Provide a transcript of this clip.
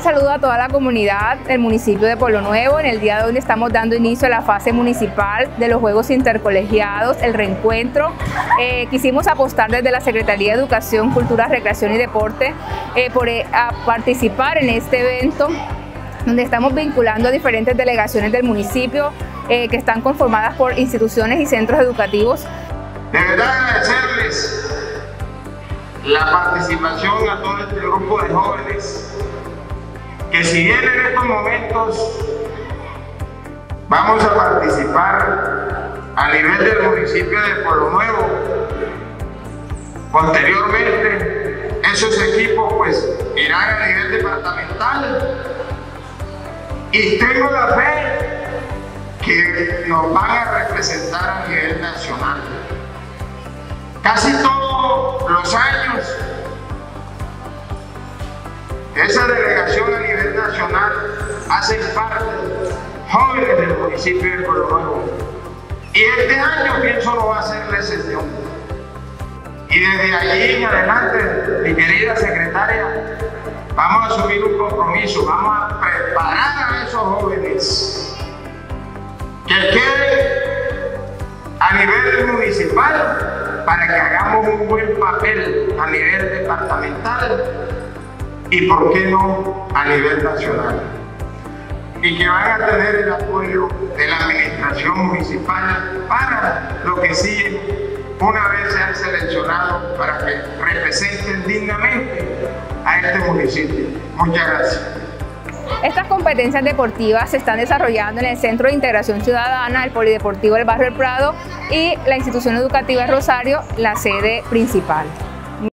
cordial saludo a toda la comunidad del municipio de Pueblo Nuevo. En el día de hoy estamos dando inicio a la fase municipal de los Juegos Intercolegiados, el reencuentro. Quisimos apostar desde la Secretaría de Educación, Cultura, Recreación y Deporte a participar en este evento, donde estamos vinculando a diferentes delegaciones del municipio que están conformadas por instituciones y centros educativos. De verdad agradecerles la participación a todo este grupo de jóvenes que, si bien en estos momentos vamos a participar a nivel del municipio de Pueblo Nuevo, posteriormente esos equipos pues irán a nivel departamental, y tengo la fe que nos van a representar a nivel nacional. Casi todos los años esa delegación a nivel nacional hace parte jóvenes del municipio de Pueblo Nuevo, y este año pienso no va a ser la excepción. Y desde allí en adelante, mi querida secretaria, vamos a asumir un compromiso, vamos a preparar a esos jóvenes que queden a nivel municipal para que hagamos un buen papel a nivel departamental y, por qué no, a nivel nacional. Y que van a tener el apoyo de la administración municipal para lo que sigue, una vez sean seleccionados, para que representen dignamente a este municipio. Muchas gracias. Estas competencias deportivas se están desarrollando en el Centro de Integración Ciudadana, el Polideportivo del Barrio El Prado y la institución educativa Rosario, la sede principal.